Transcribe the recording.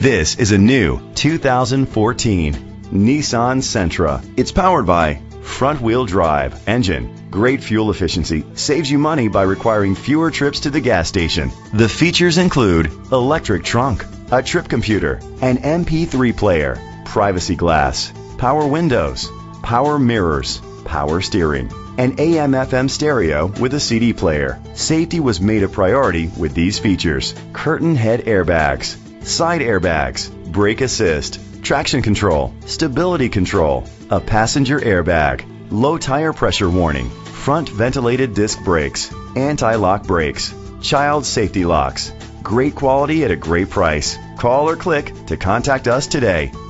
This is a new 2014 Nissan Sentra. It's powered by front-wheel drive engine. Great fuel efficiency saves you money by requiring fewer trips to the gas station. The features include electric trunk, a trip computer, an MP3 player, privacy glass, power windows, power mirrors, power steering, an AM/FM stereo with a CD player. Safety was made a priority with these features: curtain head airbags, side airbags, brake assist, traction control, stability control, a passenger airbag, low tire pressure warning, front ventilated disc brakes, anti-lock brakes, child safety locks. Great quality at a great price. Call or click to contact us today.